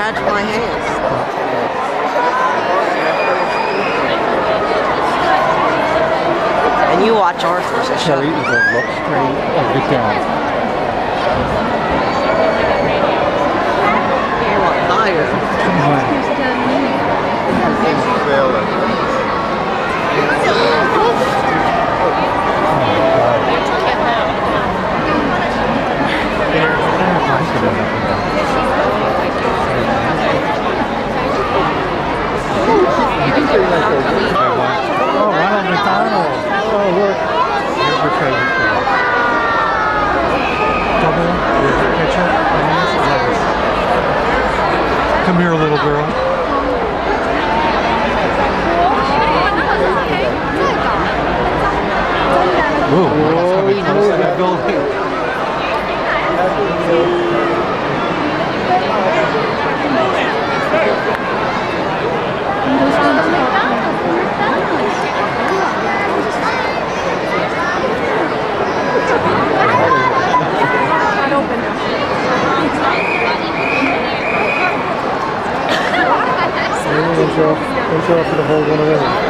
catch my hands. And you watch Arthur's. So you either look straight or get down. You want higher. Oh, Ronald McDonald. Oh, look. Here's your favorite food. Double with ketchup, mayonnaise, lettuce. Come here, little girl. Ooh, that's coming close to that building. Don't show up for the whole one of them.